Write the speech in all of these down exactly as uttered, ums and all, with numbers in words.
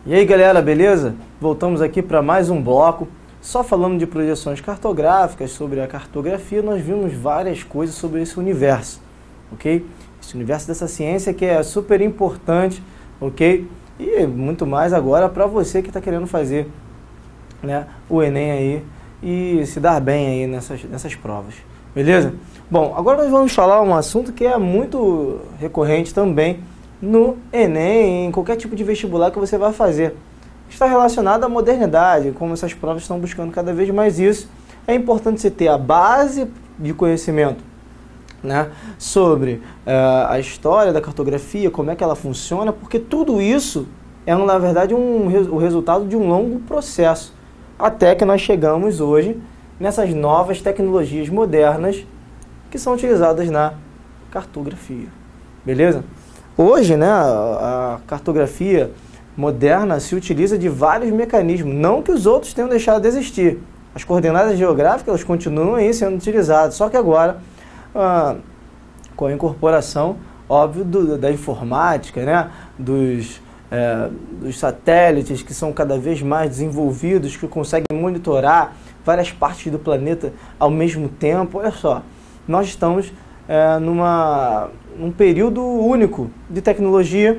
E aí galera, beleza? Voltamos aqui para mais um bloco. Só falando de projeções cartográficas, sobre a cartografia, nós vimos várias coisas sobre esse universo, ok? Esse universo dessa ciência que é super importante, ok? E muito mais agora para você que está querendo fazer, né, o Enem aí e se dar bem aí nessas, nessas provas, beleza? Bom, agora nós vamos falar um assunto que é muito recorrente também no Enem, em qualquer tipo de vestibular que você vai fazer. Está relacionado à modernidade, como essas provas estão buscando cada vez mais isso. É importante você ter a base de conhecimento, né, sobre uh, a história da cartografia, como é que ela funciona, porque tudo isso é, na verdade, um, o resultado de um longo processo, até que nós chegamos hoje nessas novas tecnologias modernas que são utilizadas na cartografia, beleza? Hoje, né, a cartografia moderna se utiliza de vários mecanismos, não que os outros tenham deixado de existir. As coordenadas geográficas elas continuam aí sendo utilizadas, só que agora, ah, com a incorporação, óbvio, do, da informática, né, dos, é, dos satélites que são cada vez mais desenvolvidos, que conseguem monitorar várias partes do planeta ao mesmo tempo. Olha só, nós estamos é, numa, num período único de tecnologia.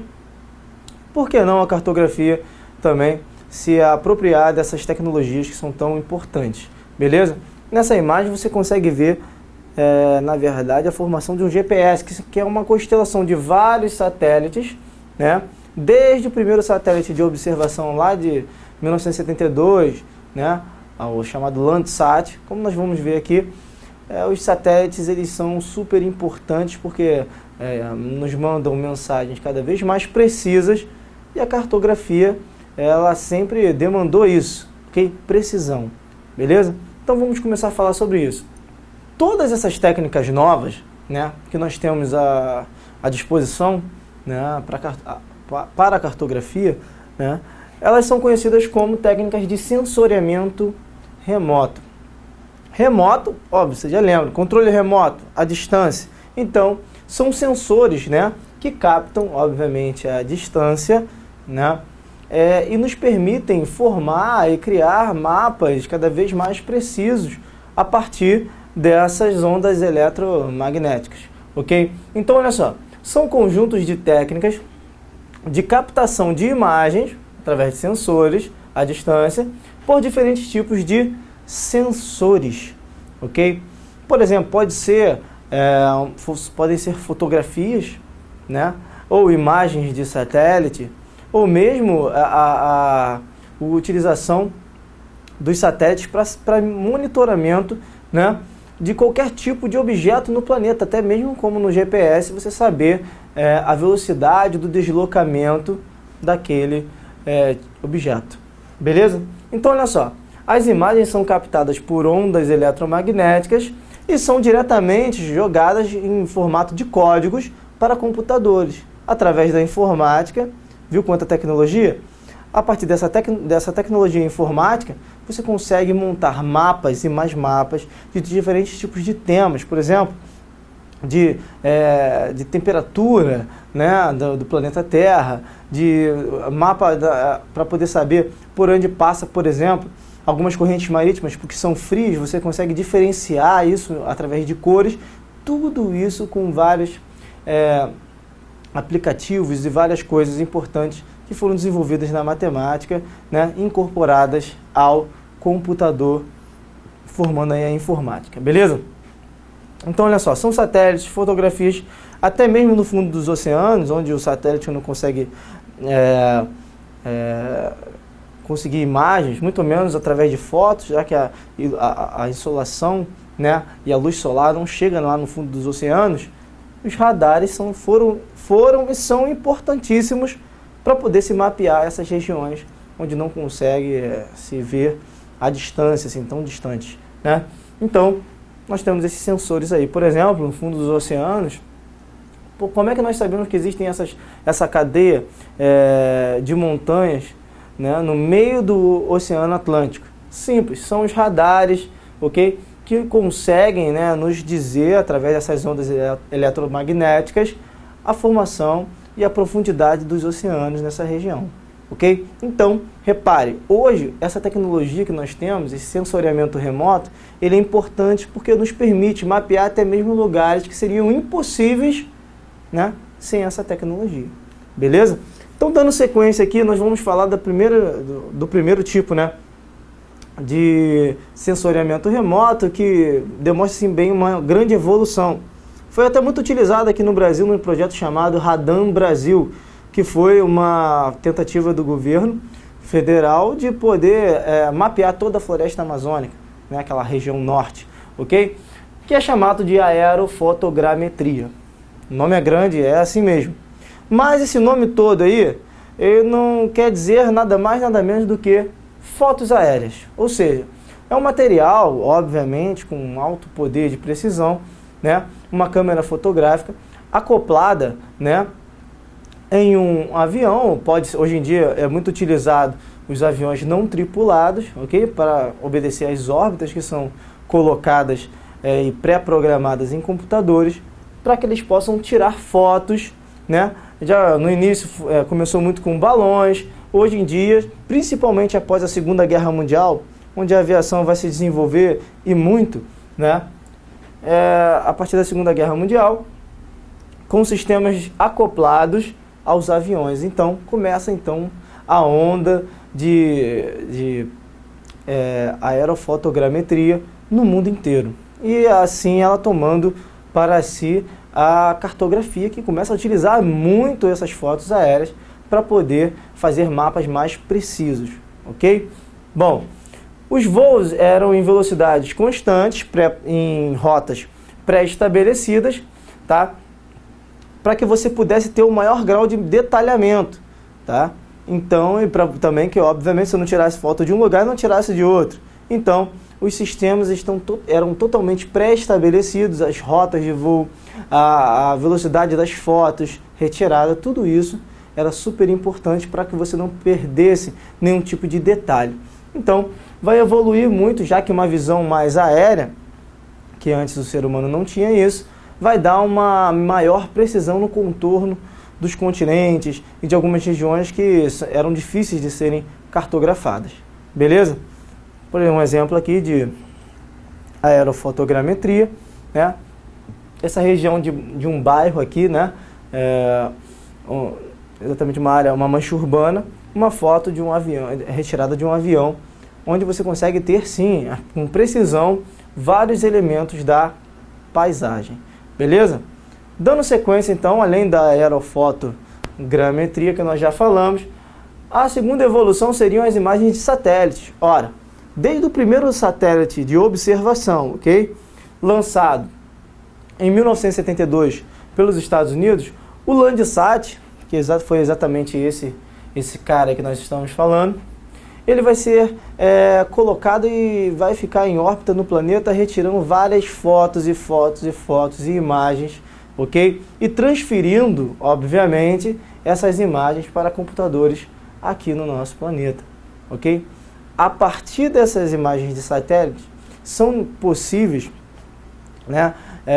Por que não a cartografia também se apropriar dessas tecnologias que são tão importantes, beleza? Nessa imagem você consegue ver, é, na verdade, a formação de um G P S, que, que é uma constelação de vários satélites, né? Desde o primeiro satélite de observação lá de mil novecentos e setenta e dois, né? O chamado Landsat, como nós vamos ver aqui, é, os satélites eles são super importantes porque é, nos mandam mensagens cada vez mais precisas. E a cartografia, ela sempre demandou isso, ok? Precisão, beleza? Então vamos começar a falar sobre isso. Todas essas técnicas novas, né, que nós temos à, à disposição, né, para, para a cartografia, né, elas são conhecidas como técnicas de sensoriamento remoto. Remoto, óbvio, você já lembra, controle remoto, à distância. Então, são sensores, né, que captam, obviamente, a distância, né? É, e nos permitem formar e criar mapas cada vez mais precisos a partir dessas ondas eletromagnéticas, ok? Então, olha só, são conjuntos de técnicas de captação de imagens através de sensores à distância por diferentes tipos de sensores, ok? Por exemplo, pode ser, é, podem ser fotografias, né? Ou imagens de satélite, ou mesmo a, a, a utilização dos satélites para monitoramento, né, de qualquer tipo de objeto no planeta, até mesmo como no G P S, você saber é, a velocidade do deslocamento daquele é, objeto. Beleza? Então, olha só, as imagens são captadas por ondas eletromagnéticas e são diretamente jogadas em formato de códigos para computadores, através da informática. Viu quanta tecnologia? A partir dessa, tec dessa tecnologia informática, você consegue montar mapas e mais mapas de diferentes tipos de temas. Por exemplo, de, é, de temperatura, né, do, do planeta Terra, de mapa para poder saber por onde passa, por exemplo, algumas correntes marítimas, porque são frias, você consegue diferenciar isso através de cores. Tudo isso com vários É, aplicativos e várias coisas importantes que foram desenvolvidas na matemática, né, incorporadas ao computador, formando aí a informática, beleza? Então, olha só, são satélites, fotografias, até mesmo no fundo dos oceanos, onde o satélite não consegue é, é, conseguir imagens, muito menos através de fotos, já que a, a, a insolação, né, e a luz solar não chegam lá no fundo dos oceanos. Os radares são, foram, foram e são importantíssimos para poder se mapear essas regiões onde não consegue é, se ver à distância, assim, tão distante, né? Então, nós temos esses sensores aí. Por exemplo, no fundo dos oceanos, pô, como é que nós sabemos que existem essas, essa cadeia é, de montanhas, né, no meio do Oceano Atlântico? Simples, são os radares, ok? Que conseguem, né, nos dizer, através dessas ondas eletromagnéticas, a formação e a profundidade dos oceanos nessa região. ok? Então, repare, hoje essa tecnologia que nós temos, esse sensoriamento remoto, ele é importante porque nos permite mapear até mesmo lugares que seriam impossíveis, né, sem essa tecnologia, beleza? Então, dando sequência aqui, nós vamos falar da primeira, do, do primeiro tipo, né, de sensoriamento remoto, que demonstra assim, bem uma grande evolução. Foi até muito utilizado aqui no Brasil num projeto chamado Radam Brasil, que foi uma tentativa do governo federal de poder é, mapear toda a floresta amazônica, né, aquela região norte, ok? Que é chamado de aerofotogrametria. O nome é grande, é assim mesmo. Mas esse nome todo aí, ele não quer dizer nada mais, nada menos do que fotos aéreas. Ou seja, é um material, obviamente, com um alto poder de precisão, né, uma câmera fotográfica acoplada, né, em um avião. Pode, hoje em dia é muito utilizado os aviões não tripulados, ok? Para obedecer às órbitas que são colocadas é, e pré-programadas em computadores, para que eles possam tirar fotos, né? Já no início é, começou muito com balões, hoje em dia, principalmente após a Segunda Guerra Mundial, onde a aviação vai se desenvolver e muito, né? É, a partir da Segunda Guerra Mundial, com sistemas acoplados aos aviões. Então, começa então a onda de, de é, aerofotogrametria no mundo inteiro. E assim ela tomando para si a cartografia, que começa a utilizar muito essas fotos aéreas para poder fazer mapas mais precisos, ok? Bom, os voos eram em velocidades constantes, pré, em rotas pré-estabelecidas, tá? Para que você pudesse ter o maior grau de detalhamento, tá? Então, e para também que, obviamente, você não tirasse foto de um lugar e não tirasse de outro. Então, os sistemas estão to eram totalmente pré-estabelecidos, as rotas de voo, a, a velocidade das fotos retirada, tudo isso era super importante para que você não perdesse nenhum tipo de detalhe. Então, vai evoluir muito, já que uma visão mais aérea, que antes o ser humano não tinha isso, vai dar uma maior precisão no contorno dos continentes e de algumas regiões que eram difíceis de serem cartografadas. Beleza? Por exemplo, um exemplo aqui de aerofotogrametria, né? Essa região de, de um bairro aqui, né? É, um, exatamente uma área, uma mancha urbana, uma foto de um avião, retirada de um avião, onde você consegue ter, sim, com precisão, vários elementos da paisagem. Beleza? Dando sequência, então, além da aerofotogrametria que nós já falamos, a segunda evolução seriam as imagens de satélites. Ora, desde o primeiro satélite de observação, ok? Lançado em mil novecentos e setenta e dois pelos Estados Unidos, o Landsat, que foi exatamente esse, esse cara que nós estamos falando, ele vai ser é, colocado e vai ficar em órbita no planeta, retirando várias fotos e fotos e fotos e imagens, ok? E transferindo, obviamente, essas imagens para computadores aqui no nosso planeta, ok? A partir dessas imagens de satélite, são possíveis, né,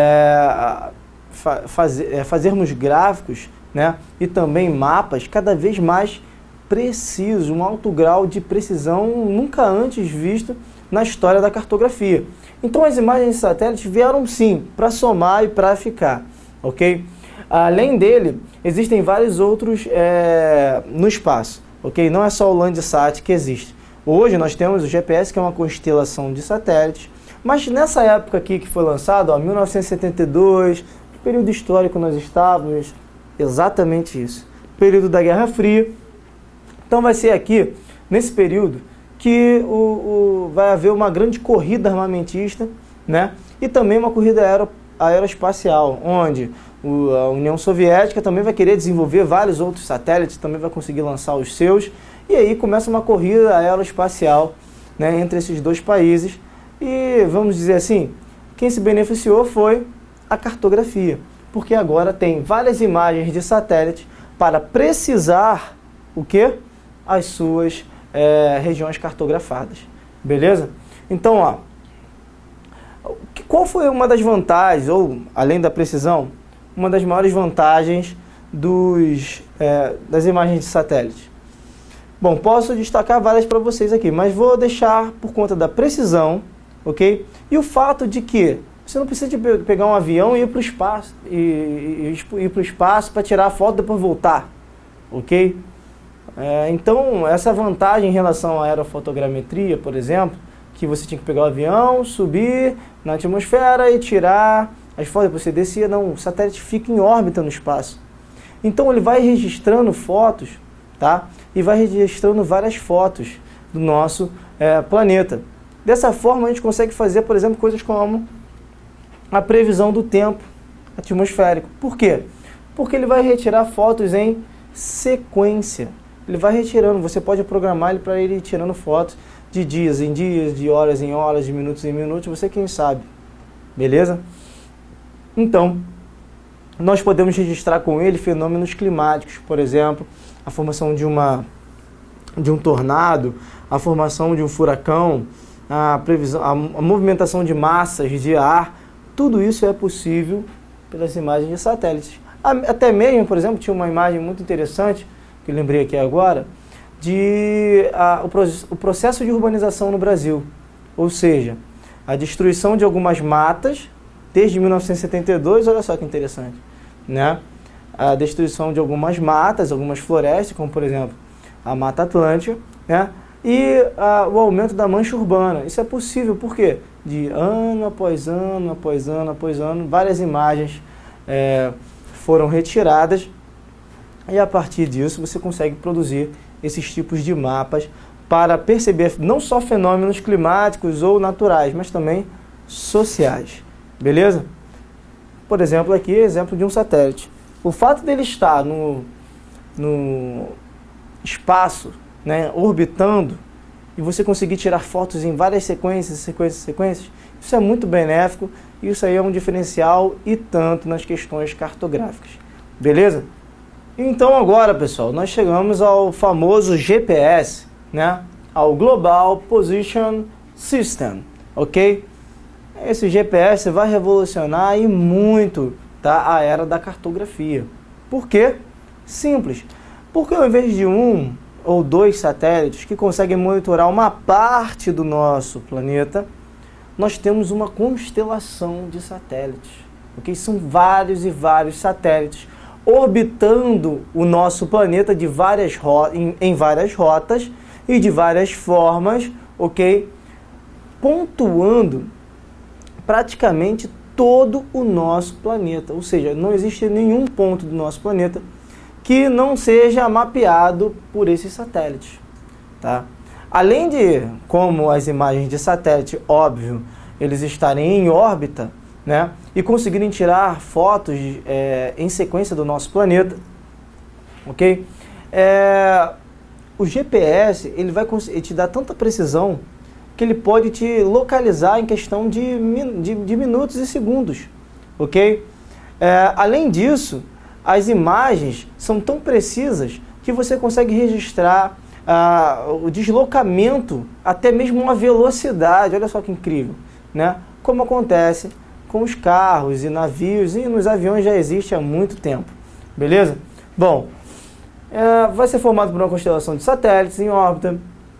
é, fa fazer, é, fazermos gráficos, né, e também mapas cada vez mais preciso, um alto grau de precisão nunca antes visto na história da cartografia. Então as imagens de satélite vieram sim para somar e para ficar, ok? Além dele, existem vários outros é, no espaço, ok? Não é só o Landsat que existe. Hoje nós temos o G P S, que é uma constelação de satélites, mas nessa época aqui que foi lançado, ó, mil novecentos e setenta e dois, período histórico nós estávamos, exatamente isso, período da Guerra Fria. Então vai ser aqui, nesse período, que o, o, vai haver uma grande corrida armamentista, né? E também uma corrida aero, aeroespacial, onde o, a União Soviética também vai querer desenvolver vários outros satélites, também vai conseguir lançar os seus, e aí começa uma corrida aeroespacial, né, entre esses dois países, e vamos dizer assim, quem se beneficiou foi a cartografia, porque agora tem várias imagens de satélite para precisar o quê? As suas é, regiões cartografadas, beleza? Então, ó, qual foi uma das vantagens, ou além da precisão, uma das maiores vantagens dos, é, das imagens de satélite? Bom, posso destacar várias para vocês aqui, mas vou deixar por conta da precisão, ok? E o fato de que você não precisa de pegar um avião e ir para o espaço, e, e, e ir para o espaço para tirar a foto e depois voltar, ok? É, então, essa vantagem em relação à aerofotogrametria, por exemplo, que você tinha que pegar o avião, subir na atmosfera e tirar as fotos, depois você descia, não, o satélite fica em órbita no espaço. Então ele vai registrando fotos, tá? E vai registrando várias fotos do nosso é, planeta. Dessa forma a gente consegue fazer, por exemplo, coisas como a previsão do tempo atmosférico. Por quê? Porque ele vai retirar fotos em sequência. Ele vai retirando, você pode programar ele para ele ir tirando fotos de dias em dias, de horas em horas, de minutos em minutos, você quem sabe. Beleza? Então, nós podemos registrar com ele fenômenos climáticos, por exemplo, a formação de, uma, de um tornado, a formação de um furacão, a, previsão, a, a movimentação de massas de ar, tudo isso é possível pelas imagens de satélites. Até mesmo, por exemplo, tinha uma imagem muito interessante, que eu lembrei aqui agora, de a, o, o processo de urbanização no Brasil, ou seja, a destruição de algumas matas, desde mil novecentos e setenta e dois, olha só que interessante, né? A destruição de algumas matas, algumas florestas, como por exemplo a Mata Atlântica, né? E a, o aumento da mancha urbana. Isso é possível, por quê? De ano após ano, após ano, após ano, várias imagens é, foram retiradas e a partir disso você consegue produzir esses tipos de mapas para perceber não só fenômenos climáticos ou naturais, mas também sociais. Beleza? Por exemplo, aqui exemplo de um satélite. O fato dele estar no, no espaço, né, orbitando, e você conseguir tirar fotos em várias sequências, sequências, sequências, isso é muito benéfico, e isso aí é um diferencial e tanto nas questões cartográficas. Beleza? Então agora, pessoal, nós chegamos ao famoso G P S, né, ao Global Position System, ok? Esse G P S vai revolucionar e muito, tá, a era da cartografia. Por quê? Simples. Porque ao invés de um ou dois satélites que conseguem monitorar uma parte do nosso planeta, nós temos uma constelação de satélites. Okay? São vários e vários satélites orbitando o nosso planeta de várias em, em várias rotas e de várias formas, ok? Pontuando praticamente todo o nosso planeta, ou seja, não existe nenhum ponto do nosso planeta que não seja mapeado por esses satélites, tá? Além de, como as imagens de satélite, óbvio, eles estarem em órbita, né, e conseguirem tirar fotos é, em sequência do nosso planeta, ok? É, o G P S ele vai ele te dá tanta precisão que ele pode te localizar em questão de, de, de minutos e segundos, ok? É, além disso, as imagens são tão precisas que você consegue registrar ah, o deslocamento, até mesmo uma velocidade, olha só que incrível, né? Como acontece com os carros e navios, e nos aviões já existe há muito tempo, beleza? Bom, é, vai ser formado por uma constelação de satélites em órbita,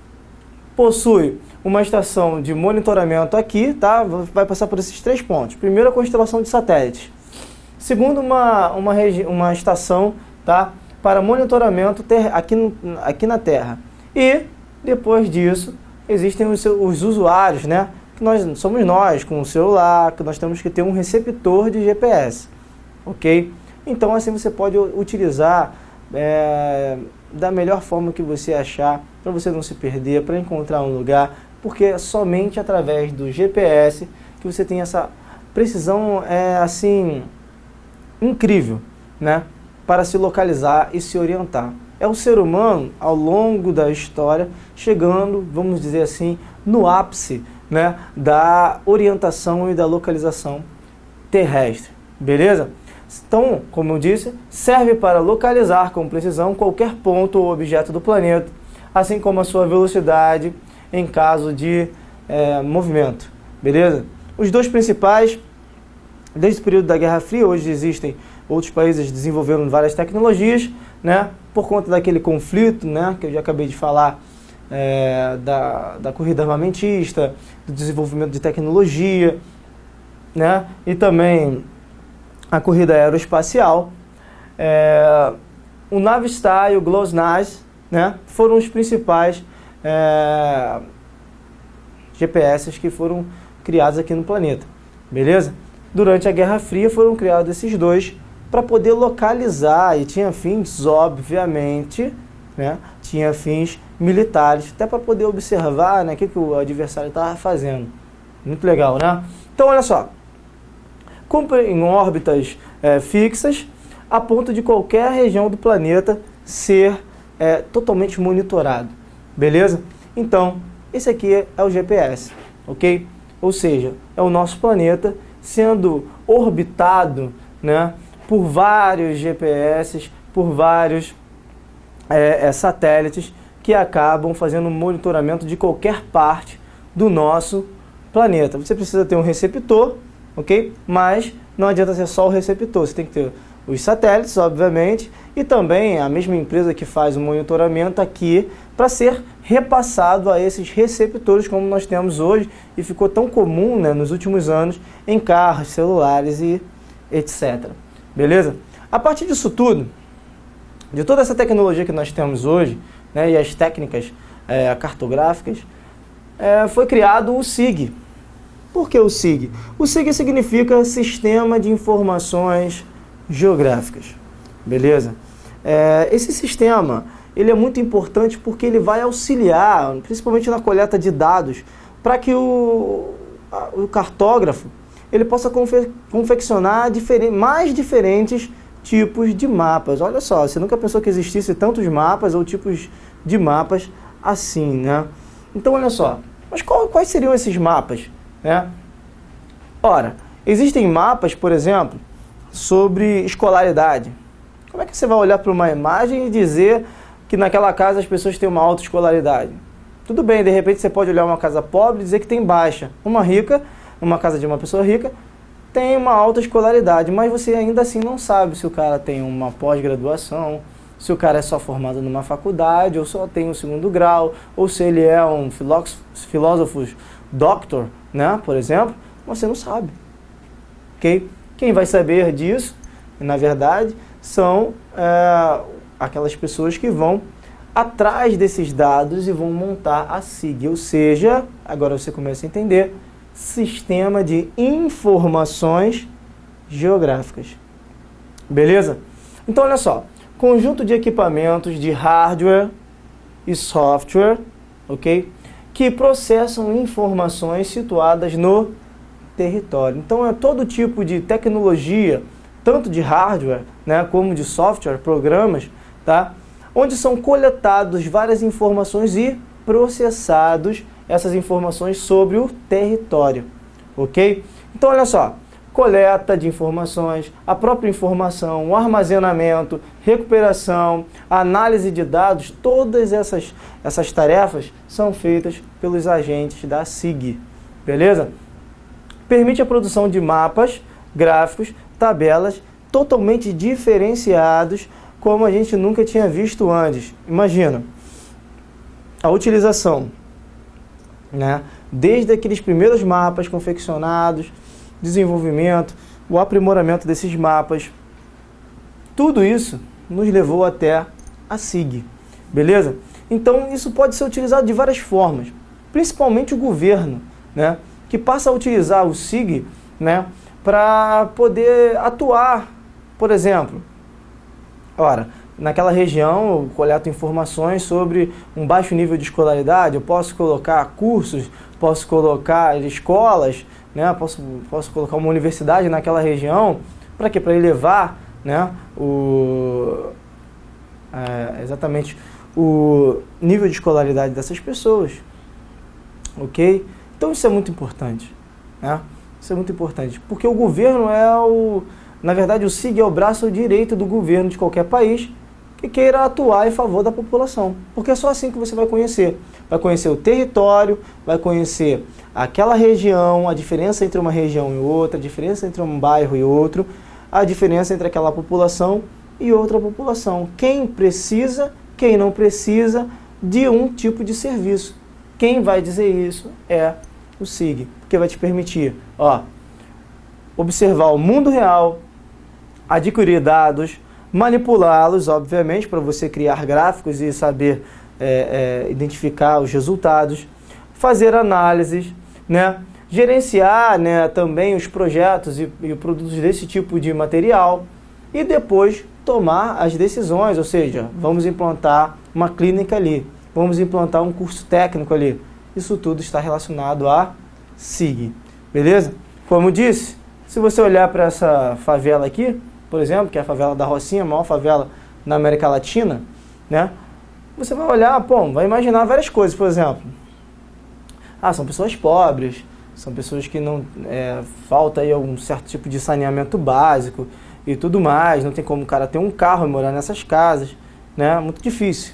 possui uma estação de monitoramento aqui, tá? Vai passar por esses três pontos. Primeiro, a constelação de satélites. Segundo, uma, uma, uma estação, tá, para monitoramento ter, aqui, no, aqui na Terra. E, depois disso, existem os, os usuários, né? Que nós somos nós, com o celular, que nós temos que ter um receptor de G P S. Ok? Então, assim você pode utilizar é, da melhor forma que você achar, para você não se perder, para encontrar um lugar, porque é somente através do G P S que você tem essa precisão, é, assim, incrível, né, para se localizar e se orientar. É o ser humano, ao longo da história, chegando, vamos dizer assim, no ápice, né, da orientação e da localização terrestre, beleza? Então, como eu disse, serve para localizar com precisão qualquer ponto ou objeto do planeta, assim como a sua velocidade em caso de é, movimento, beleza? Os dois principais, desde o período da Guerra Fria, hoje existem outros países desenvolvendo várias tecnologias, né, por conta daquele conflito, né, que eu já acabei de falar, é, da, da corrida armamentista, do desenvolvimento de tecnologia, né, e também a corrida aeroespacial. É, o Navistar e o GLONASS, né, foram os principais é, G P S que foram criados aqui no planeta, beleza? Durante a Guerra Fria foram criados esses dois para poder localizar, e tinha fins, obviamente, né, tinha fins militares, até para poder observar, né, o que, que o adversário estava fazendo. Muito legal, né? Então, olha só, cumpre em órbitas é, fixas, a ponto de qualquer região do planeta ser é, totalmente monitorado, beleza? Então, esse aqui é o G P S, ok? Ou seja, é o nosso planeta sendo orbitado, né, por vários G P S, por vários é, é, satélites que acabam fazendo monitoramento de qualquer parte do nosso planeta. Você precisa ter um receptor, ok? Mas não adianta ser só o receptor, você tem que ter os satélites, obviamente, e também a mesma empresa que faz o monitoramento aqui para ser repassado a esses receptores como nós temos hoje e ficou tão comum, né, nos últimos anos em carros, celulares e etcétera. Beleza? A partir disso tudo, de toda essa tecnologia que nós temos hoje, né, e as técnicas é, cartográficas, é, foi criado o S I G. Por que o S I G? O S I G significa Sistema de Informações Geográficas, beleza? É, esse sistema, ele é muito importante porque ele vai auxiliar, principalmente na coleta de dados, para que o, a, o cartógrafo ele possa confe confeccionar diferen mais diferentes tipos de mapas. Olha só, você nunca pensou que existisse tantos mapas ou tipos de mapas assim, né? Então, olha só, mas qual, quais seriam esses mapas, né? Ora, existem mapas, por exemplo, sobre escolaridade. Como é que você vai olhar para uma imagem e dizer que naquela casa as pessoas têm uma alta escolaridade? Tudo bem, de repente você pode olhar uma casa pobre e dizer que tem baixa. Uma rica, uma casa de uma pessoa rica, tem uma alta escolaridade, mas você ainda assim não sabe se o cara tem uma pós-graduação, se o cara é só formado numa faculdade, ou só tem um segundo grau, ou se ele é um filósofo doctor, né, por exemplo, você não sabe. Ok? Quem vai saber disso, na verdade, são é, aquelas pessoas que vão atrás desses dados e vão montar a S I G, ou seja, agora você começa a entender, Sistema de Informações Geográficas. Beleza? Então, olha só, conjunto de equipamentos de hardware e software, ok? Que processam informações situadas no território. Então, é todo tipo de tecnologia, tanto de hardware, né, como de software, programas, tá? Onde são coletadas várias informações e processados essas informações sobre o território, ok? Então, olha só, coleta de informações, a própria informação, o armazenamento, recuperação, análise de dados, todas essas, essas tarefas são feitas pelos agentes da S I G, beleza? Permite a produção de mapas, gráficos, tabelas totalmente diferenciados, como a gente nunca tinha visto antes. Imagina, a utilização, né, desde aqueles primeiros mapas confeccionados, desenvolvimento, o aprimoramento desses mapas, tudo isso nos levou até a S I G, beleza? Então isso pode ser utilizado de várias formas, principalmente o governo, né, que passa a utilizar o S I G, né, para poder atuar, por exemplo, ora, naquela região eu coleto informações sobre um baixo nível de escolaridade, eu posso colocar cursos, posso colocar escolas, né, posso, posso colocar uma universidade naquela região, para quê? Para elevar, né, o, é, exatamente o nível de escolaridade dessas pessoas, ok? Então isso é muito importante, né? Isso é muito importante, porque o governo é o, na verdade o S I G é o braço direito do governo de qualquer país que queira atuar em favor da população, porque é só assim que você vai conhecer, vai conhecer o território, vai conhecer aquela região, a diferença entre uma região e outra, a diferença entre um bairro e outro, a diferença entre aquela população e outra população. Quem precisa, quem não precisa de um tipo de serviço. Quem vai dizer isso é o S I G, porque vai te permitir, ó, observar o mundo real, adquirir dados, manipulá-los, obviamente, para você criar gráficos e saber é, é, identificar os resultados, fazer análises, né, gerenciar, né, também os projetos e, e produtos desse tipo de material e depois tomar as decisões, ou seja, vamos implantar uma clínica ali, vamos implantar um curso técnico ali. Isso tudo está relacionado a S I G, beleza? Como disse, se você olhar para essa favela aqui, por exemplo, que é a favela da Rocinha, a maior favela na América Latina, né? Você vai olhar, pô, vai imaginar várias coisas, por exemplo. Ah, são pessoas pobres, são pessoas que não é, falta aí algum certo tipo de saneamento básico e tudo mais, não tem como o cara ter um carro e morar nessas casas, né? Muito difícil.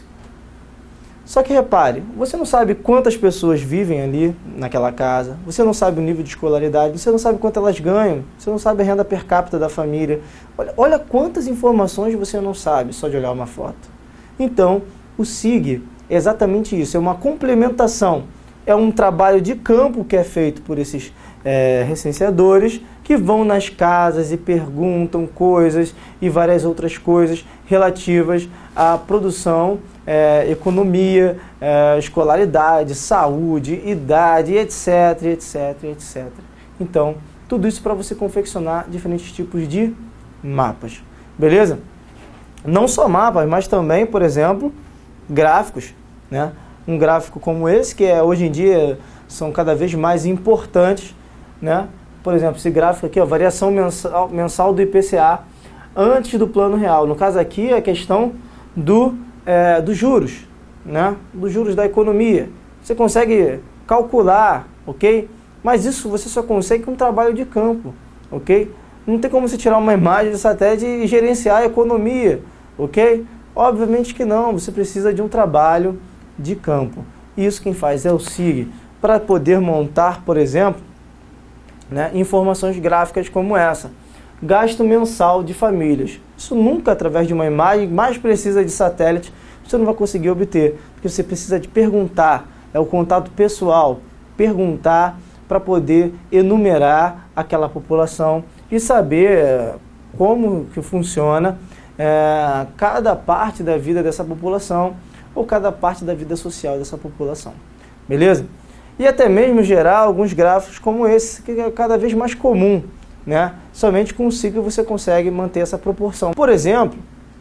Só que repare, você não sabe quantas pessoas vivem ali naquela casa, você não sabe o nível de escolaridade, você não sabe quanto elas ganham, você não sabe a renda per capita da família. Olha, olha quantas informações você não sabe só de olhar uma foto. Então, o S I G é exatamente isso, é uma complementação, é um trabalho de campo que é feito por esses é, recenseadores que vão nas casas e perguntam coisas e várias outras coisas relativas à produção, é, economia, é, escolaridade, saúde, idade, etc, etc, etcétera. Então, tudo isso para você confeccionar diferentes tipos de mapas, beleza? Não só mapas, mas também, por exemplo, gráficos, né? Um gráfico como esse, que é, hoje em dia são cada vez mais importantes, né? Por exemplo, esse gráfico aqui, ó, variação mensal, mensal do I P C A antes do plano real. No caso aqui, é a questão do, é, dos juros, né? Dos juros da economia. Você consegue calcular, ok? Mas isso você só consegue com um trabalho de campo, ok? Não tem como você tirar uma imagem de satélite e gerenciar a economia, ok? Obviamente que não, você precisa de um trabalho de campo. Isso quem faz é o S I G, para poder montar, por exemplo, né, informações gráficas como essa. Gasto mensal de famílias. Isso nunca, através de uma imagem mais precisa de satélite, você não vai conseguir obter, porque você precisa de perguntar, é o contato pessoal, perguntar para poder enumerar aquela população e saber como que funciona é, cada parte da vida dessa população ou cada parte da vida social dessa população. Beleza? E até mesmo gerar alguns gráficos como esse, que é cada vez mais comum, né? Somente com o S I G você consegue manter essa proporção. Por exemplo,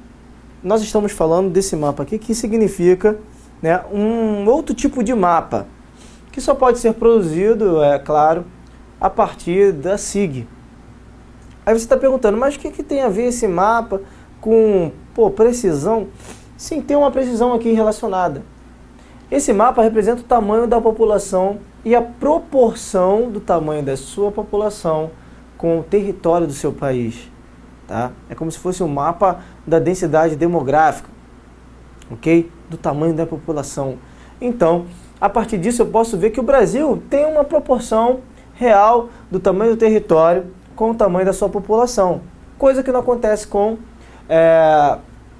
nós estamos falando desse mapa aqui, que significa, né, um outro tipo de mapa, que só pode ser produzido, é claro, a partir da S I G. Aí você está perguntando, mas o que, que tem a ver esse mapa com, pô, precisão? Sim, tem uma precisão aqui relacionada. Esse mapa representa o tamanho da população e a proporção do tamanho da sua população com o território do seu país. Tá? É como se fosse um mapa da densidade demográfica, ok? Do tamanho da população. Então, a partir disso eu posso ver que o Brasil tem uma proporção real do tamanho do território com o tamanho da sua população. Coisa que não acontece com é,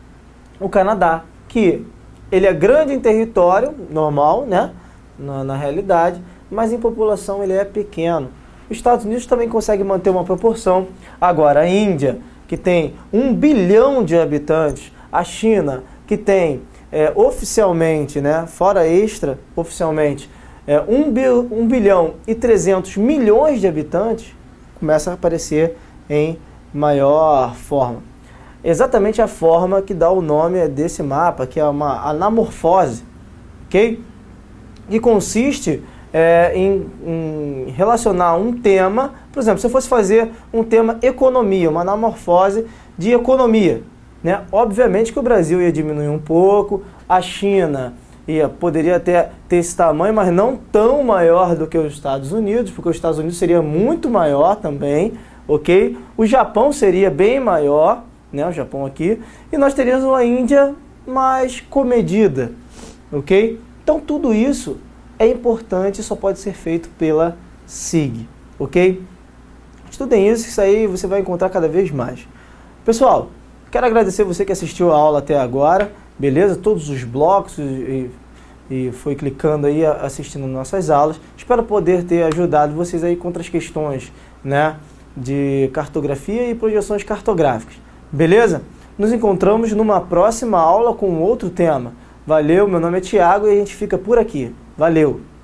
o Canadá, que ele é grande em território, normal, né? Na, na realidade, mas em população ele é pequeno. Os Estados Unidos também consegue manter uma proporção. Agora, a Índia, que tem um bilhão de habitantes, a China, que tem é, oficialmente, né, fora extra, oficialmente, é, um, bil, um bilhão e trezentos milhões de habitantes, começa a aparecer em maior forma. Exatamente a forma que dá o nome desse mapa, que é uma anamorfose, ok? Que consiste é, em, em relacionar um tema, por exemplo, se eu fosse fazer um tema economia, uma anamorfose de economia, né? Obviamente que o Brasil ia diminuir um pouco, a China ia, poderia até ter esse tamanho, mas não tão maior do que os Estados Unidos, porque os Estados Unidos seria muito maior também, ok? O Japão seria bem maior, né, o Japão aqui, e nós teríamos uma Índia mais comedida, ok? Então tudo isso é importante e só pode ser feito pela S I G, ok? Estudem isso, isso aí você vai encontrar cada vez mais. Pessoal, Quero agradecer você que assistiu a aula até agora, beleza? Todos os blocos e, e foi clicando aí, assistindo nossas aulas. Espero poder ter ajudado vocês aí com outras questões, né, de cartografia e projeções cartográficas, beleza? Nos encontramos numa próxima aula com outro tema. Valeu, meu nome é Thiago e a gente fica por aqui. Valeu!